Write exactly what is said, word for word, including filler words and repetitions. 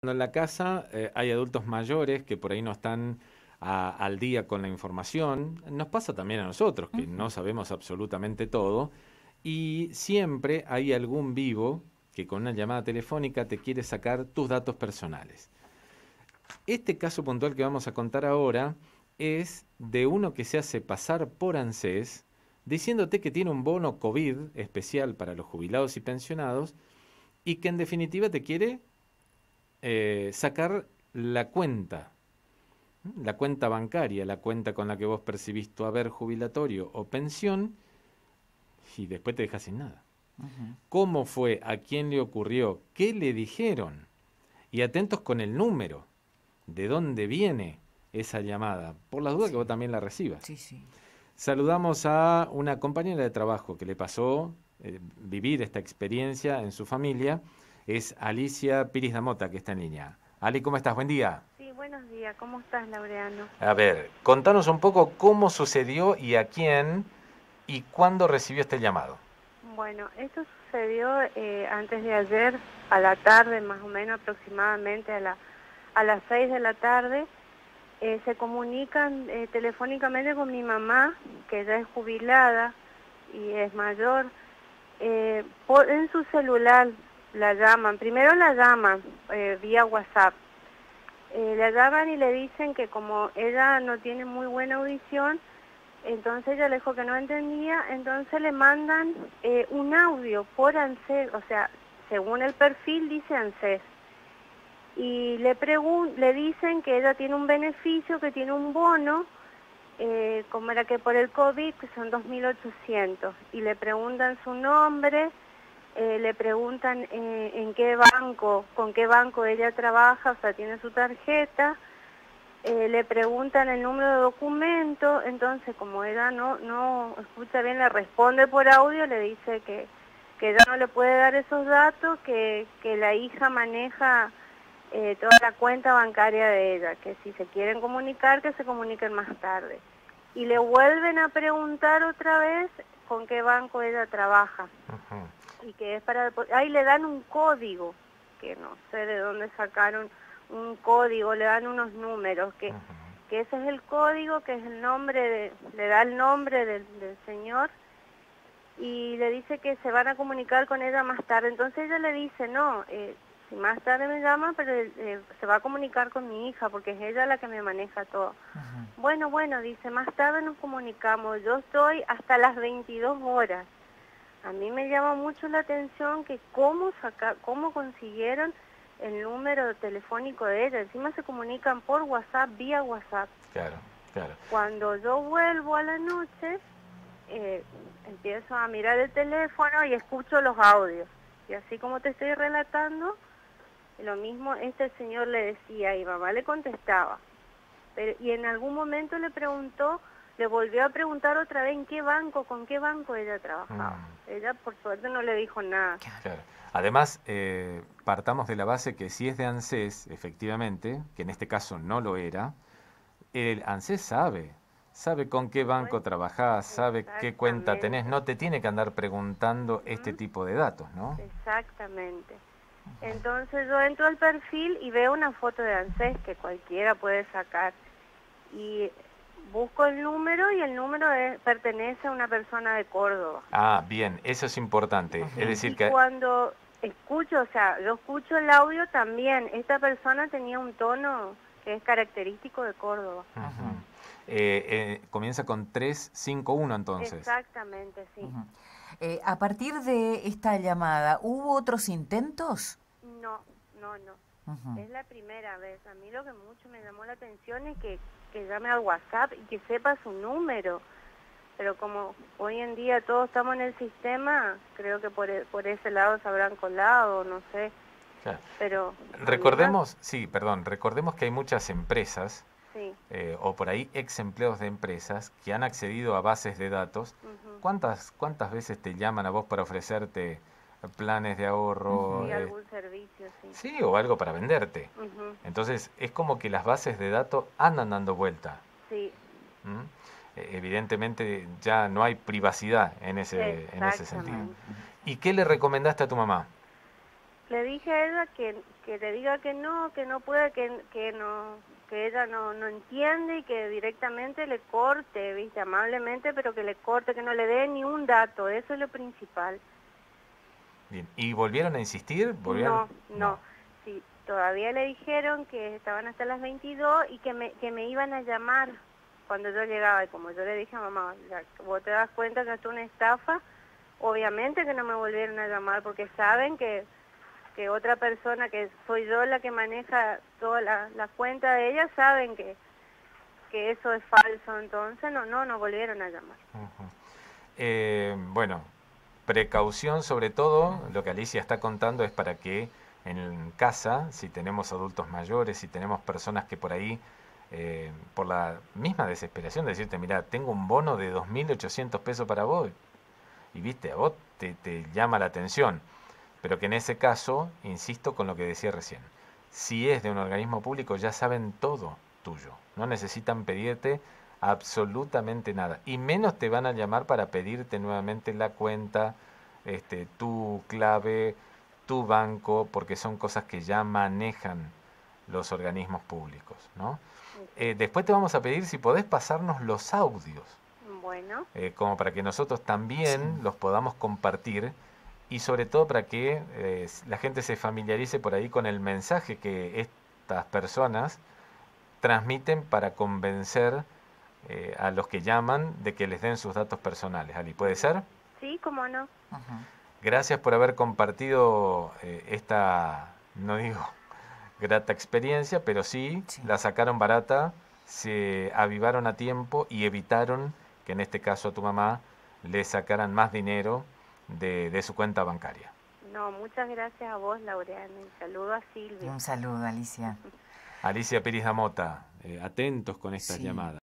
En la casa eh, hay adultos mayores que por ahí no están a- al día con la información. Nos pasa también a nosotros, que Ujú. no sabemos absolutamente todo. Y siempre hay algún vivo que con una llamada telefónica te quiere sacar tus datos personales. Este caso puntual que vamos a contar ahora es de uno que se hace pasar por ANSES diciéndote que tiene un bono COVID especial para los jubilados y pensionados y que en definitiva te quiere eh, sacar la cuenta, la cuenta bancaria, la cuenta con la que vos percibís tu haber jubilatorio o pensión, y después te dejas sin nada. Ujú. ¿Cómo fue? ¿A quién le ocurrió? ¿Qué le dijeron? Y atentos con el número, de dónde viene esa llamada, por las dudas que vos Sí, también la recibas. sí, sí. Saludamos a una compañera de trabajo que le pasó eh, vivir esta experiencia en su familia. Es Alicia Piris Damota, que está en línea. Ali, ¿cómo estás? Buen día. Sí, buenos días. ¿Cómo estás, Laureano? A ver, contanos un poco cómo sucedió y a quién y cuándo recibió este llamado. Bueno, esto sucedió eh, antes de ayer, a la tarde, más o menos aproximadamente a, la, a las seis de la tarde. Eh, se comunican eh, telefónicamente con mi mamá, que ya es jubilada y es mayor. Eh, por, en su celular la llaman, primero la llaman eh, vía WhatsApp. Eh, la llaman y le dicen que como ella no tiene muy buena audición, entonces ella le dijo que no entendía, entonces le mandan eh, un audio por ANSES, o sea, según el perfil dice ANSES, y le pregun le dicen que ella tiene un beneficio, que tiene un bono, eh, como era que por el COVID, que son dos mil ochocientos, y le preguntan su nombre, eh, le preguntan eh, en qué banco, con qué banco ella trabaja, o sea, tiene su tarjeta. Eh, le preguntan el número de documento, entonces como ella no no escucha bien, le responde por audio, le dice que, que ella no le puede dar esos datos, que, que la hija maneja eh, toda la cuenta bancaria de ella, que si se quieren comunicar, que se comuniquen más tarde. Y le vuelven a preguntar otra vez con qué banco ella trabaja, Ujú. y que es para... Ahí le dan un código, que no sé de dónde sacaron un código, le dan unos números, que, que ese es el código, que es el nombre, de, le da el nombre del, del señor, y le dice que se van a comunicar con ella más tarde. Entonces ella le dice, no, eh, si más tarde me llama, pero eh, se va a comunicar con mi hija, porque es ella la que me maneja todo. Ujú. Bueno, bueno, dice, más tarde nos comunicamos, yo estoy hasta las veintidós horas. A mí me llama mucho la atención que cómo saca, cómo consiguieron el número telefónico de ella. Encima se comunican por WhatsApp, vía WhatsApp. Claro, claro. Cuando yo vuelvo a la noche, eh, empiezo a mirar el teléfono y escucho los audios. Y así como te estoy relatando, lo mismo este señor le decía y mamá le contestaba. Pero, y en algún momento le preguntó, le volvió a preguntar otra vez en qué banco, con qué banco ella trabajaba. Mm, Ella por suerte no le dijo nada. Claro. claro. Además, eh, partamos de la base que si es de ANSES, efectivamente, que en este caso no lo era, el ANSES sabe, sabe con qué banco Bueno, trabajás, sabe qué cuenta tenés, exactamente. no te tiene que andar preguntando este Ujú, tipo de datos, ¿no? exactamente. Entonces yo entro al perfil y veo una foto de ANSES que cualquiera puede sacar. Y busco el número y el número es- pertenece a una persona de Córdoba. Ah, bien, eso es importante. Es Ujú. decir Y que... cuando escucho, o sea, yo escucho el audio también, esta persona tenía un tono que es característico de Córdoba. Ujú. Ujú. Eh, eh, comienza con tres cinco uno entonces. Exactamente, sí. Ujú. Eh, a partir de esta llamada, ¿hubo otros intentos? No, no, no. Ujú. Es la primera vez. A mí lo que mucho me llamó la atención es que, que llame al WhatsApp y que sepa su número. Pero como hoy en día todos estamos en el sistema, creo que por, e- por ese lado se habrán colado, no sé. Claro. Pero a mí me... Recordemos, sí, perdón, recordemos que hay muchas empresas Sí. eh, o por ahí ex empleados de empresas que han accedido a bases de datos. Ujú. ¿Cuántas, cuántas veces te llaman a vos para ofrecerte planes de ahorro? Ujú. Sí, eh, algún servicio, sí. sí, o algo para venderte. Ujú. Entonces, es como que las bases de datos andan dando vuelta. Sí, ¿M? Eh, Evidentemente ya no hay privacidad en ese, en ese sentido. Ujú. exactamente. Ujú. ¿Y qué le recomendaste a tu mamá? Le dije a ella que, que le diga que no, que no puede, que, que no, que ella no, no entiende y que directamente le corte, viste, amablemente, pero que le corte, que no le dé ni un dato, eso es lo principal. Bien. ¿Y volvieron a insistir? ¿Volvieron? No, no, sí, todavía le dijeron que estaban hasta las veintidós y que me, que me iban a llamar cuando yo llegaba, y como yo le dije a mamá, ya, vos te das cuenta que esto es una estafa, obviamente que no me volvieron a llamar porque saben que que otra persona, que soy yo la que maneja toda la, la cuenta de ella, saben que, que eso es falso, entonces no, no, no volvieron a llamar. Uh-huh. eh, bueno, precaución sobre todo, lo que Alicia está contando es para que en casa, si tenemos adultos mayores, si tenemos personas que por ahí, eh, por la misma desesperación de decirte, mira, tengo un bono de dos mil ochocientos pesos para vos, y viste, a vos te, te llama la atención. Pero que en ese caso, insisto con lo que decía recién, si es de un organismo público ya saben todo tuyo, no necesitan pedirte absolutamente nada, y menos te van a llamar para pedirte nuevamente la cuenta, este, tu clave, tu banco, porque son cosas que ya manejan los organismos públicos, ¿no? Eh, después te vamos a pedir si podés pasarnos los audios, bueno, eh, como para que nosotros también Sí. los podamos compartir, y sobre todo para que eh, la gente se familiarice por ahí con el mensaje que estas personas transmiten para convencer eh, a los que llaman de que les den sus datos personales. Ali, ¿puede ser? sí, cómo no. Ujú. Gracias por haber compartido eh, esta, no digo grata experiencia, pero sí, Sí. la sacaron barata, se avivaron a tiempo y evitaron que en este caso a tu mamá le sacaran más dinero de, de su cuenta bancaria. No, muchas gracias a vos, Laureana, y saludo a Silvia. Un saludo, Alicia. Alicia Piris da Mota, eh, atentos con estas Sí. llamadas.